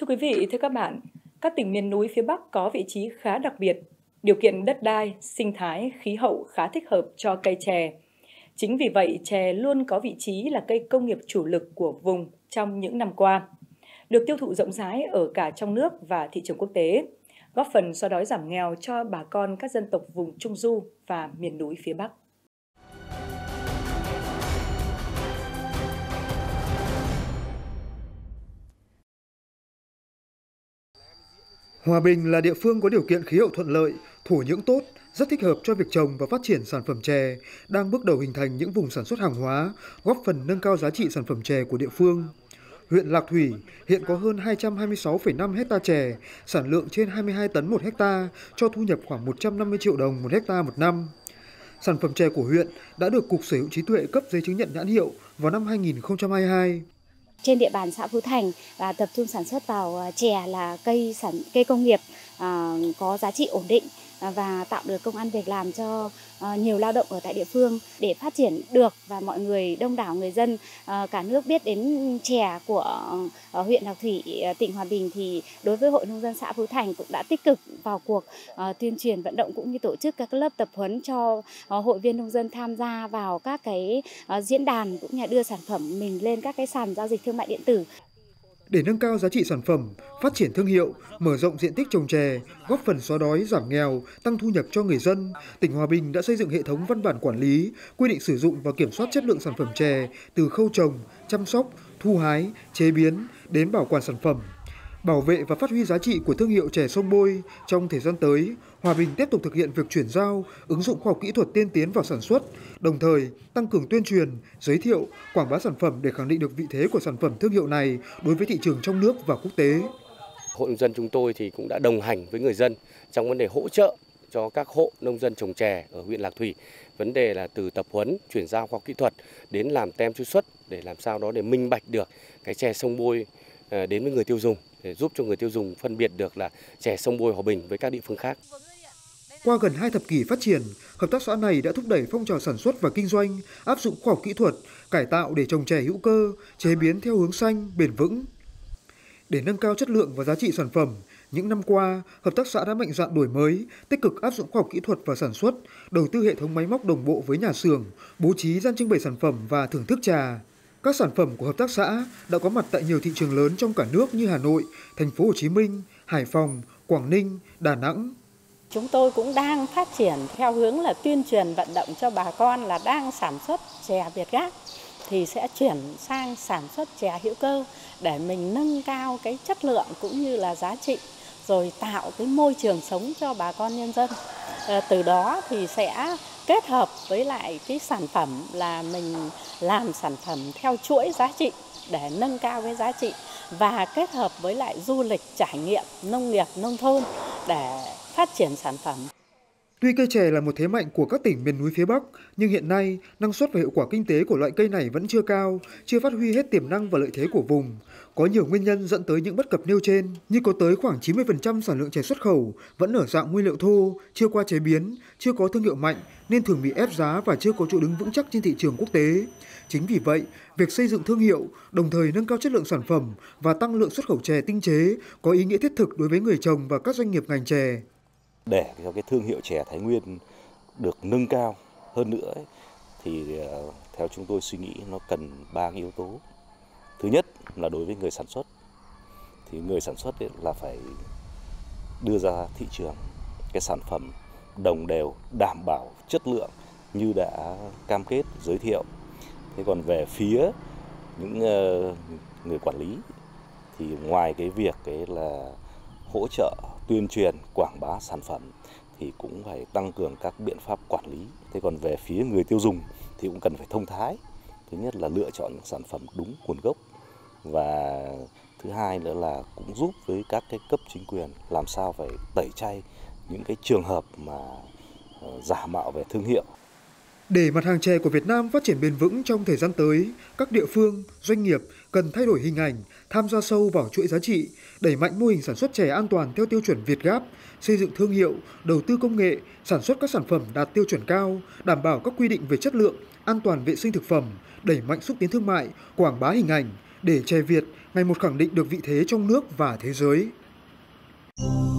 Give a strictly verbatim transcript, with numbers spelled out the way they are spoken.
quý vị, thưa các bạn, các tỉnh miền núi phía Bắc có vị trí khá đặc biệt, điều kiện đất đai, sinh thái, khí hậu khá thích hợp cho cây chè. Chính vì vậy, chè luôn có vị trí là cây công nghiệp chủ lực của vùng trong những năm qua, được tiêu thụ rộng rãi ở cả trong nước và thị trường quốc tế, góp phần xóa đói giảm nghèo cho bà con các dân tộc vùng Trung Du và miền núi phía Bắc. Hòa Bình là địa phương có điều kiện khí hậu thuận lợi, thổ nhưỡng tốt, rất thích hợp cho việc trồng và phát triển sản phẩm chè, đang bước đầu hình thành những vùng sản xuất hàng hóa, góp phần nâng cao giá trị sản phẩm chè của địa phương. Huyện Lạc Thủy hiện có hơn hai trăm hai mươi sáu phẩy năm hecta chè, sản lượng trên hai mươi hai tấn một hecta, cho thu nhập khoảng một trăm năm mươi triệu đồng một hecta một năm. Sản phẩm chè của huyện đã được Cục Sở hữu trí tuệ cấp giấy chứng nhận nhãn hiệu vào năm hai nghìn không trăm hai mươi hai. Trên địa bàn xã Phú Thành và tập trung sản xuất vào chè là cây sản cây công nghiệp à, có giá trị ổn định và tạo được công ăn việc làm cho à, nhiều lao động ở tại địa phương. Để phát triển được và mọi người đông đảo người dân à, cả nước biết đến chè của à, huyện Lạc Thủy, tỉnh Hòa Bình, thì đối với Hội Nông dân xã Phú Thành cũng đã tích cực vào cuộc à, tuyên truyền vận động cũng như tổ chức các lớp tập huấn cho à, hội viên nông dân tham gia vào các cái à, diễn đàn cũng như đưa sản phẩm mình lên các cái sàn giao dịch thương mại điện tử. Để nâng cao giá trị sản phẩm, phát triển thương hiệu, mở rộng diện tích trồng chè, góp phần xóa đói, giảm nghèo, tăng thu nhập cho người dân, tỉnh Hòa Bình đã xây dựng hệ thống văn bản quản lý, quy định sử dụng và kiểm soát chất lượng sản phẩm chè từ khâu trồng, chăm sóc, thu hái, chế biến đến bảo quản sản phẩm. Bảo vệ và phát huy giá trị của thương hiệu chè Sông Bôi. Trong thời gian tới, Hòa Bình tiếp tục thực hiện việc chuyển giao, ứng dụng khoa học kỹ thuật tiên tiến vào sản xuất, đồng thời tăng cường tuyên truyền, giới thiệu, quảng bá sản phẩm để khẳng định được vị thế của sản phẩm thương hiệu này đối với thị trường trong nước và quốc tế. Hội nông dân chúng tôi thì cũng đã đồng hành với người dân trong vấn đề hỗ trợ cho các hộ nông dân trồng chè ở huyện Lạc Thủy. Vấn đề là từ tập huấn, chuyển giao khoa học kỹ thuật đến làm tem truy xuất để làm sao đó để minh bạch được cái chè Sông Bôi đến với người tiêu dùng, để giúp cho người tiêu dùng phân biệt được là chè Sông Bôi Hòa Bình với các địa phương khác. Qua gần hai thập kỷ phát triển, hợp tác xã này đã thúc đẩy phong trào sản xuất và kinh doanh, áp dụng khoa học kỹ thuật, cải tạo để trồng chè hữu cơ, chế biến theo hướng xanh, bền vững. Để nâng cao chất lượng và giá trị sản phẩm, những năm qua, hợp tác xã đã mạnh dạn đổi mới, tích cực áp dụng khoa học kỹ thuật vào sản xuất, đầu tư hệ thống máy móc đồng bộ với nhà xưởng, bố trí gian trưng bày sản phẩm và thưởng thức trà. Các sản phẩm của hợp tác xã đã có mặt tại nhiều thị trường lớn trong cả nước như Hà Nội, Thành phố Hồ Chí Minh, Hải Phòng, Quảng Ninh, Đà Nẵng. Chúng tôi cũng đang phát triển theo hướng là tuyên truyền vận động cho bà con là đang sản xuất chè Việt Gáp thì sẽ chuyển sang sản xuất chè hữu cơ để mình nâng cao cái chất lượng cũng như là giá trị, rồi tạo cái môi trường sống cho bà con nhân dân. À, từ đó thì sẽ kết hợp với lại cái sản phẩm là mình làm sản phẩm theo chuỗi giá trị để nâng cao cái giá trị và kết hợp với lại du lịch trải nghiệm nông nghiệp nông thôn để phát triển sản phẩm. Tuy cây chè là một thế mạnh của các tỉnh miền núi phía Bắc, nhưng hiện nay năng suất và hiệu quả kinh tế của loại cây này vẫn chưa cao, chưa phát huy hết tiềm năng và lợi thế của vùng. Có nhiều nguyên nhân dẫn tới những bất cập nêu trên, như có tới khoảng chín mươi phần trăm sản lượng chè xuất khẩu vẫn ở dạng nguyên liệu thô, chưa qua chế biến, chưa có thương hiệu mạnh nên thường bị ép giá và chưa có chỗ đứng vững chắc trên thị trường quốc tế. Chính vì vậy, việc xây dựng thương hiệu, đồng thời nâng cao chất lượng sản phẩm và tăng lượng xuất khẩu chè tinh chế có ý nghĩa thiết thực đối với người trồng và các doanh nghiệp ngành chè. Để cho cái thương hiệu chè Thái Nguyên được nâng cao hơn nữa ấy, thì theo chúng tôi suy nghĩ nó cần ba yếu tố. Thứ nhất là đối với người sản xuất, thì người sản xuất ấy là phải đưa ra thị trường cái sản phẩm đồng đều, đảm bảo chất lượng như đã cam kết giới thiệu. Thế còn về phía những người quản lý thì ngoài cái việc cái là hỗ trợ tuyên truyền quảng bá sản phẩm thì cũng phải tăng cường các biện pháp quản lý. Thế còn về phía người tiêu dùng thì cũng cần phải thông thái. Thứ nhất là lựa chọn những sản phẩm đúng nguồn gốc, và thứ hai nữa là cũng giúp với các cái cấp chính quyền làm sao phải tẩy chay những cái trường hợp mà giả mạo về thương hiệu. Để mặt hàng chè của Việt Nam phát triển bền vững trong thời gian tới, các địa phương, doanh nghiệp cần thay đổi hình ảnh, tham gia sâu vào chuỗi giá trị, đẩy mạnh mô hình sản xuất chè an toàn theo tiêu chuẩn Việt Gáp, xây dựng thương hiệu, đầu tư công nghệ, sản xuất các sản phẩm đạt tiêu chuẩn cao, đảm bảo các quy định về chất lượng, an toàn vệ sinh thực phẩm, đẩy mạnh xúc tiến thương mại, quảng bá hình ảnh, để chè Việt ngày một khẳng định được vị thế trong nước và thế giới.